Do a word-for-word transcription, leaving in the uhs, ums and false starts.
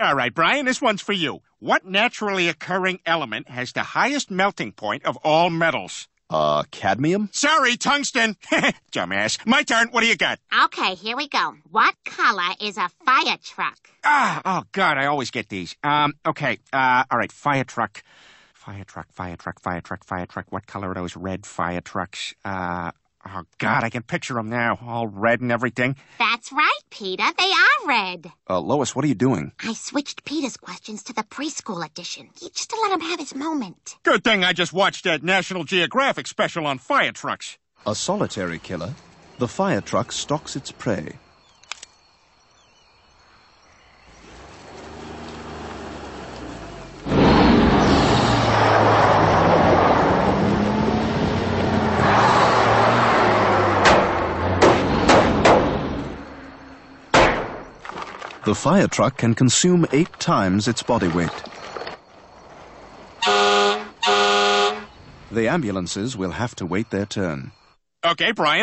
All right, Brian, this one's for you. What naturally occurring element has the highest melting point of all metals? Uh, cadmium? Sorry, tungsten. Dumbass. My turn. What do you got? Okay, here we go. What color is a fire truck? Ah, oh, God, I always get these. Um, okay, uh, all right, fire truck. Fire truck, fire truck, fire truck, fire truck. What color are those red fire trucks? Uh, oh, God, I can picture them now, all red and everything. That's right, Peter. They are red. Uh, Lois, what are you doing? I switched Peter's questions to the preschool edition, just to let him have his moment. Good thing I just watched that National Geographic special on fire trucks. A solitary killer, the fire truck stalks its prey. The fire truck can consume eight times its body weight. The ambulances will have to wait their turn. Okay, Brian.